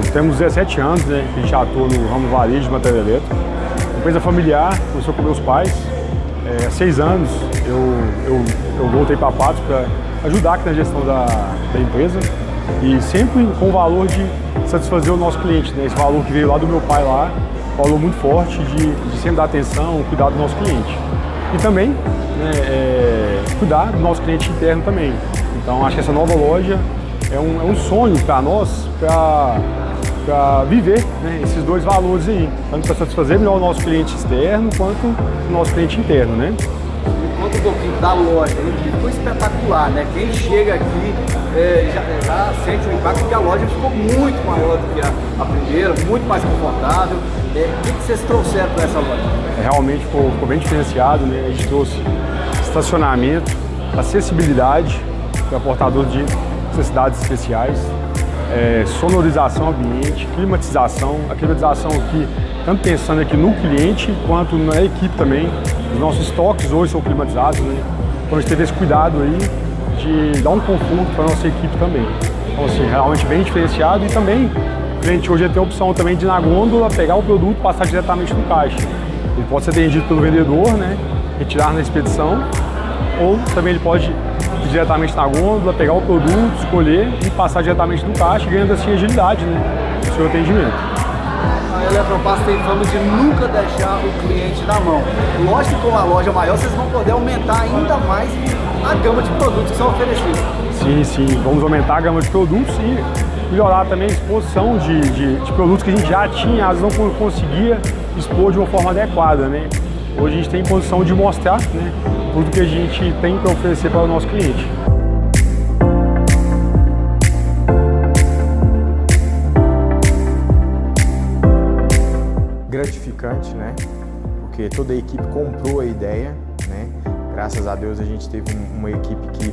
Nós temos 17 anos, né, que a gente atua no ramo varejo de material elétrico. Empresa familiar, começou com meus pais. Há 6 anos eu voltei para a Patos para ajudar aqui na gestão da empresa e sempre com o valor de satisfazer o nosso cliente, né? Esse valor que veio lá do meu pai lá, valor muito forte de sempre dar atenção, cuidar do nosso cliente. E também, né, cuidar do nosso cliente interno também. Então acho que essa nova loja é um sonho para nós, para viver, né, esses dois valores aí, tanto para satisfazer melhor o nosso cliente externo quanto o nosso cliente interno, né? Me conta um pouquinho da loja, que ficou espetacular, né? Quem chega aqui já sente o impacto que a loja ficou muito maior do que a primeira, muito mais confortável. O que vocês trouxeram para essa loja? Realmente ficou bem diferenciado, né? A gente trouxe estacionamento, acessibilidade para portadores de necessidades especiais, sonorização ambiente, climatização. A climatização aqui, tanto pensando aqui no cliente quanto na equipe também. Os nossos estoques hoje são climatizados, né? Então a gente teve esse cuidado aí de dar um conforto para a nossa equipe também. Então assim, realmente bem diferenciado e também o cliente hoje tem a opção também de ir na gôndola, pegar o produto e passar diretamente no caixa. Ele pode ser atendido pelo vendedor, né? Retirar na expedição, ou também ele pode ir diretamente na gôndola, pegar o produto, escolher e passar diretamente no caixa, ganhando assim agilidade, né, no seu atendimento. A Eletropasso tem fama de nunca deixar o cliente na mão. Lógico que com a loja maior vocês vão poder aumentar ainda mais a gama de produtos que são oferecidos. Sim, vamos aumentar a gama de produtos e melhorar também a exposição de produtos que a gente já tinha, às vezes não conseguia expor de uma forma adequada, né? Hoje a gente tem condição de mostrar, né, tudo que a gente tem para oferecer para o nosso cliente. Gratificante, né? Porque toda a equipe comprou a ideia, né? Graças a Deus a gente teve uma equipe que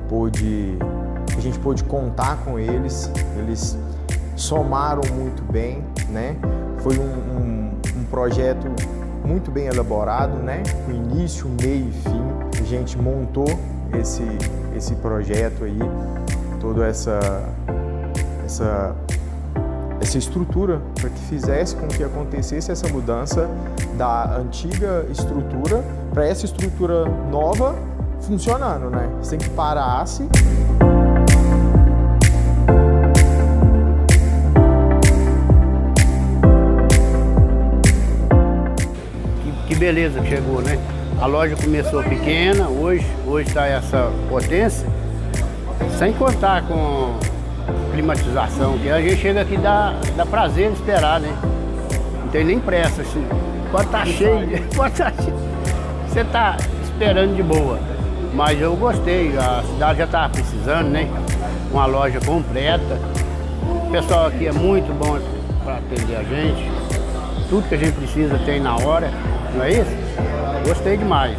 a gente pôde contar com eles. Eles somaram muito bem, né? Foi um projeto muito bem elaborado, né? Com início, meio e fim. A gente montou esse projeto aí, toda essa estrutura para que fizesse com que acontecesse essa mudança da antiga estrutura para essa estrutura nova funcionando, né? Sem que parasse. Que beleza que chegou, né? A loja começou pequena, hoje está essa potência, sem contar com climatização, que a gente chega aqui dá prazer esperar, né? Não tem nem pressa, assim. Pode estar cheio, você está esperando de boa. Mas eu gostei, a cidade já estava precisando, né? Uma loja completa. O pessoal aqui é muito bom para atender a gente. Tudo que a gente precisa tem na hora, não é isso? Gostei demais.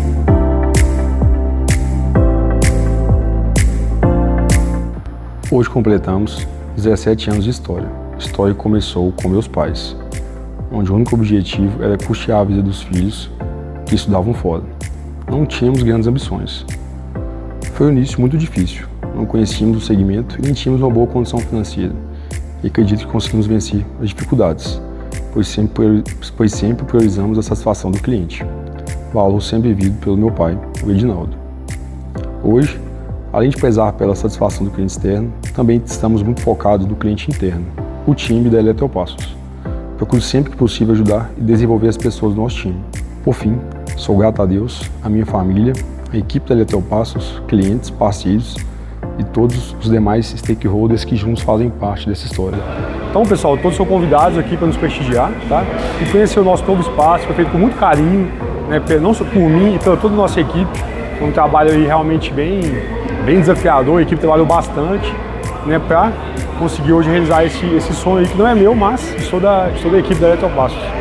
Hoje completamos 17 anos de história. História que começou com meus pais, onde o único objetivo era custear a vida dos filhos que estudavam fora. Não tínhamos grandes ambições. Foi um início muito difícil. Não conhecíamos o segmento e nem tínhamos uma boa condição financeira. E acredito que conseguimos vencer as dificuldades, pois sempre priorizamos a satisfação do cliente. Valor sempre vivido pelo meu pai, o Edinaldo. Hoje, além de prezar pela satisfação do cliente externo, também estamos muito focados no cliente interno, o time da Eletropassos. Procuro sempre que possível ajudar e desenvolver as pessoas do nosso time. Por fim, sou grato a Deus, a minha família, a equipe da Eletropassos, clientes, parceiros e todos os demais stakeholders que juntos fazem parte dessa história. Então, pessoal, todos são convidados aqui para nos prestigiar, tá? E conhecer o nosso novo espaço, foi feito com muito carinho, né? Não só por mim e pela toda a nossa equipe. Foi um trabalho aí realmente bem desafiador, a equipe trabalhou bastante, né, para conseguir hoje realizar esse sonho aí, que não é meu, mas sou da equipe da Eletropassos.